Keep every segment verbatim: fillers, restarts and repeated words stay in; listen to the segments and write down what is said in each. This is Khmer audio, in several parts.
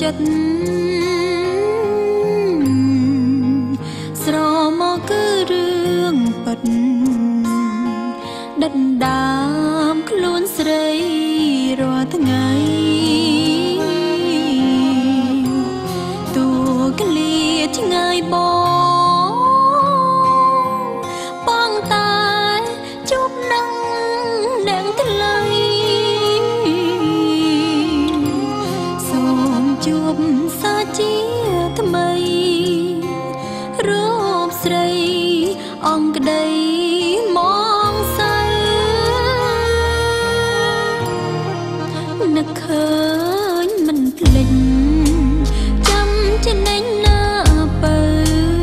chất sro mò cứ rương bật đất đám luôn sấy rồi tháng ngày tu cái liệt ngày bó băng tay chúc nắng nắng cái lời xôm chụp xa chia thầm mây rốt sấy ông cái đây mong say nực khơi mình lệnh chăm trên anh na bờ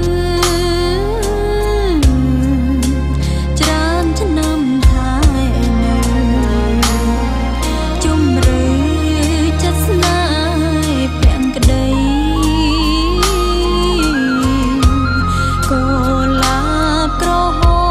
tràn trên năm thái nơi chung rơi chất nai bèn cái đây cô là pro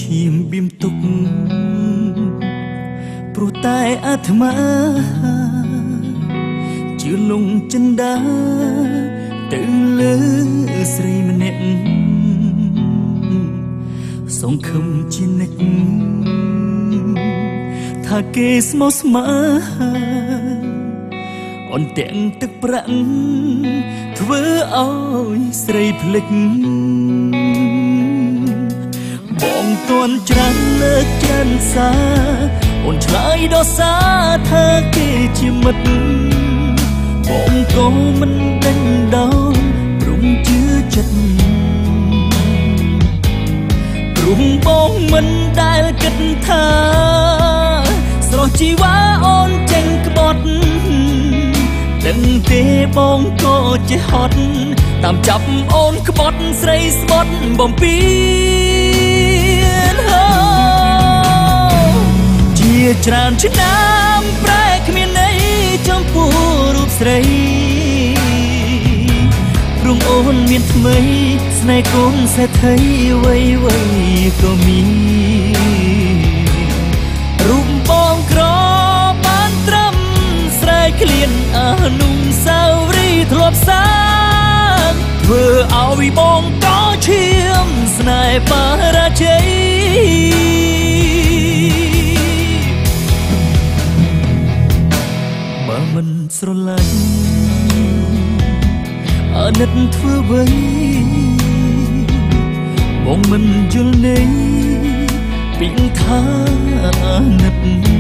ឈាមបៀមទុកព្រោះតែអាត្មាជឿលងចិន្តាទៅលើស្រីម្នាក់សង្ឃឹមជានិច្ចថាគេស្មោះស្ម័គ្រអន្ទាំងទឹកប្រាក់ធ្វើឲ្យស្រីភ្លេចបងតន់ច្រានលើកចិនសាអូនឆ្លើយដល់សារថាគេជាមិត្តបងក៏មិនដេញដោលព្រមជឿចិត្តព្រមបងមិនដែលគិតថាស្រស់ជីវ៉ាអូនចេញក្បត់ដឹងទេបងក៏ចេះហត់តាមចាប់អូនក្បត់ស្រីស្បត់បំពេញជាច្រើនឆ្នាំប្រែគ្មានន័យចំពោះរូបស្រីព្រមអូនមានថ្មីស្នេហ៍កូនសេដ្ឋីវ័យវ័យក៏មានរូបបងក្របានត្រឹមស្រែកក្លៀនអនុស្សាវរីយ៍ធ្លាប់សាងធ្វើឲ្យបងក៏ឈាមស្នេហ៍បរាជ័យបើមិនស្រឡាញ់អាណិតធ្វើអ្វីបងមិនយល់ន័យពីថាអាណិត